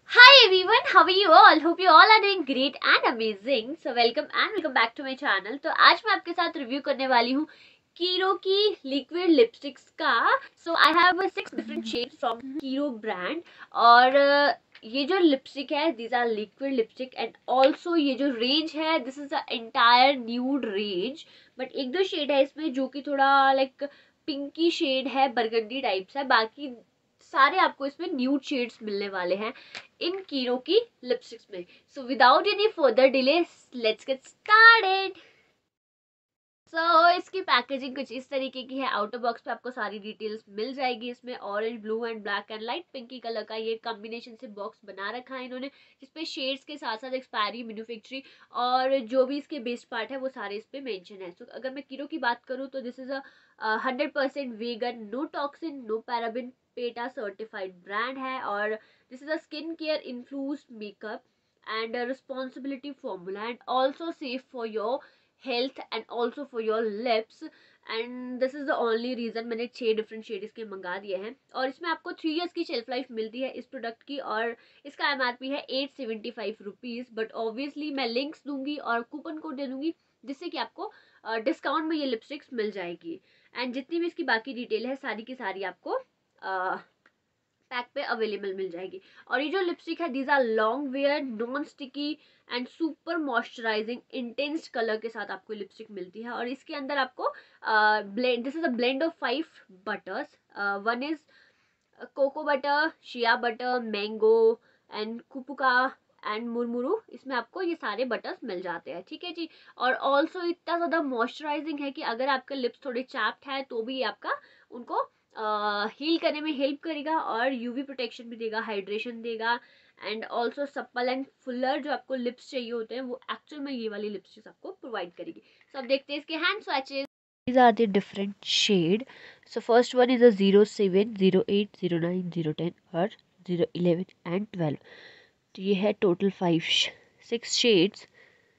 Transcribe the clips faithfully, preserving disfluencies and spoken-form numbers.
Hi everyone, how are you all? Hope you all are doing great and amazing. So welcome and welcome back to my channel. तो आज मैं आपके साथ review करने वाली हूँ कीरो की लिक्विड लिपस्टिक्स का. So I have six different shades from Kiro brand. और ये जो लिपस्टिक है, these are liquid lipstick and also ये जो रेंज है, this is the entire nude range. But एक दो शेड है इसमें जो कि थोड़ा लाइक पिंकी शेड है, बरगंडी टाइप्स है. बाकी सारे आपको इसमें न्यूड शेड्स मिलने वाले हैं इन कीरो की लिपस्टिक्स में. So without any further delay let's get started. So so, इसकी पैकेजिंग कुछ इस तरीके की है. आउटर बॉक्स पे आपको सारी डिटेल्स मिल जाएगी. इसमें orange, blue and black and light pinky colour का ये कॉम्बिनेशन से बॉक्स बना रखा है इन्होंने, जिसपे शेड्स के साथ साथ एक्सपायरी, मैन्युफैक्चरिंग और जो भी इसके बेस पार्ट है वो सारे इस पे मेंशन है. सो so, अगर मैं कीरो की बात करूँ तो this is a hundred percent vegan, no toxin, no paraben, PETA certified brand है. और this is a skin care infused makeup and a responsibility formula and also safe for your health and also for your lips. and this is the only reason मैंने छह different shade इसके मंगा दिए हैं. और इसमें आपको थ्री इयर्स की शेल्फ लाइफ मिलती है इस प्रोडक्ट की. और इसका एमआरपी है at seventy five rupees. But obviously मैं लिंक्स दूंगी और कूपन कोड दे दूंगी जिससे कि आपको डिस्काउंट uh, में ये लिपस्टिक्स मिल जाएगी. एंड जितनी भी इसकी बाकी डिटेल है सारी की सारी आपको uh, पैक पे अवेलेबल मिल जाएगी. और ये जो लिपस्टिक है, these are long wear, non sticky and super moisturising intense colour के साथ आपको लिपस्टिक मिलती है. और इसके अंदर आपको blend, this is a blend of five butters. One is cocoa butter, shea butter, mango and cupuacu and murumuru. इसमें आपको ये सारे बटर्स मिल जाते हैं. ठीक है जी. और ऑल्सो इतना ज़्यादा मॉइस्चराइजिंग है कि अगर आपके लिप्स थोड़े चैप्ड है तो भी ये आपका उनको हील uh, करने में हेल्प करेगा और यूवी प्रोटेक्शन भी देगा, हाइड्रेशन देगा. And also supple and fuller जो आपको लिप्स चाहिए होते हैं वो एक्चुअल में ये वाली लिपस्टिक्स आपको प्रोवाइड करेगी. सो so, अब देखते हैं इसके hand swatches. These are the different shade. So first one is a zero seven, zero eight, zero nine, zero ten और zero eleven and twelve. तो ये है total five six shades.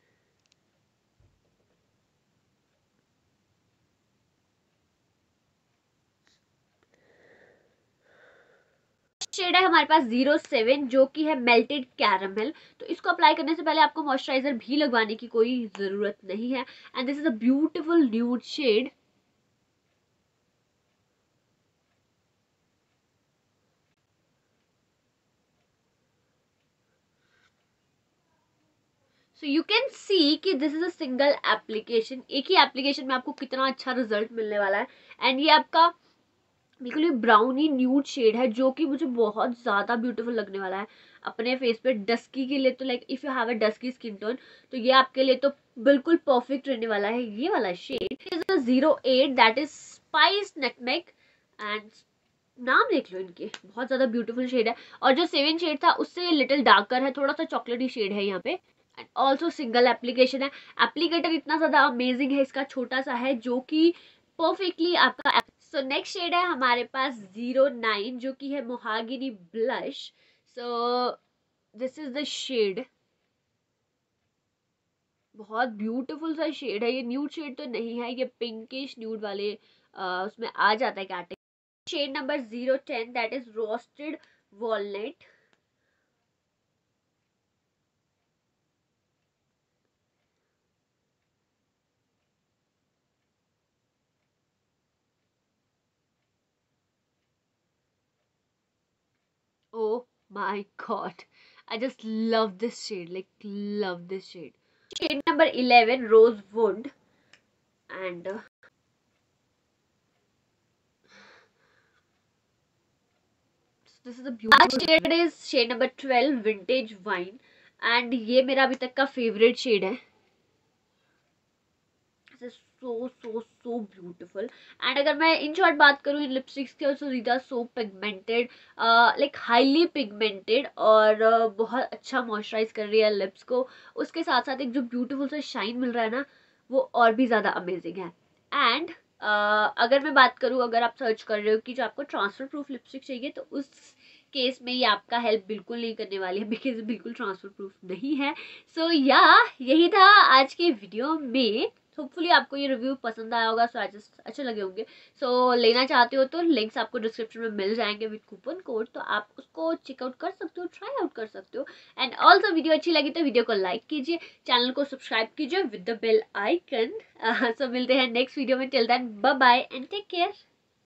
Shade है हमारे पास जीरो सेवन जो कि है melted caramel. तो इसको अप्लाई करने से पहले आपको मॉइस्चराइजर भी लगवाने की कोई ज़रूरत नहीं है. And this is a beautiful nude shade. So you can see कि this is a single application. एक ही एप्लीकेशन में आपको कितना अच्छा रिजल्ट मिलने वाला है. एंड ये आपका बिल्कुल ही ब्राउनी न्यूड शेड है जो कि मुझे बहुत ज़्यादा ब्यूटीफुल लगने वाला है अपने फेस पे. डस्की के लिए तो like if you have a dusky skin tone तो ये आपके लिए तो बिल्कुल परफेक्ट रहने वाला है. ये वाला shade is a zero eight, that is spice nutmeg. And नाम देख लो इनके, बहुत ज़्यादा ब्यूटीफुल शेड है. और जो सेवन शेड था उससे लिटिल डार्कर है, थोड़ा सा चॉकलेटी शेड है यहाँ पे. एंड ऑल्सो सिंगल एप्लीकेशन है. एप्लीकेटर इतना ज़्यादा अमेजिंग है इसका, छोटा सा है जो कि परफेक्टली आपका. सो नेक्स्ट शेड है हमारे पास जीरो नाइन जो कि है mahogany blush. So this is the shade. बहुत ब्यूटीफुल सा शेड है ये. न्यूड शेड तो नहीं है, ये पिंकिश न्यूड वाले आ, उसमें आ जाता है category. Shade number zero ten, that is roasted walnut. Oh my god, I just love this shade, like love this shade. Shade number eleven, Rosewood. And uh, this is a beautiful. Last shade is shade number twelve, Vintage Wine. And ये मेरा अभी तक का favourite shade है. सो सो so beautiful. And अगर मैं in short बात करूँ इन लिपस्टिक्स की, so these are so pigmented, like highly pigmented और uh, बहुत अच्छा मॉइस्चराइज कर रही है लिप्स को. उसके साथ साथ एक जो ब्यूटीफुल सा शाइन मिल रहा है ना, वो और भी ज़्यादा अमेजिंग है. एंड uh, अगर मैं बात करूँ, अगर आप सर्च कर रहे हो कि जो आपको ट्रांसफर प्रूफ लिपस्टिक चाहिए, तो उस केस में ये आपका हेल्प बिल्कुल नहीं करने वाली है, बिकॉज बिल्कुल ट्रांसफर प्रूफ नहीं है. सो so, या yeah, यही था आज के वीडियो में. होपफुली आपको ये रिव्यू पसंद आया होगा, सो so अच्छे लगे होंगे। सो so, लेना चाहते हो तो लिंक्स आपको डिस्क्रिप्शन में मिल जाएंगे विद कूपन कोड, तो आप उसको चेकआउट कर सकते हो, ट्राई आउट कर सकते हो। एंड ऑल्सो वीडियो अच्छी लगी तो वीडियो को लाइक कीजिए, चैनल को सब्सक्राइब कीजिए with the bell icon. So मिलते हैं नेक्स्ट वीडियो में, till then bye bye and take care.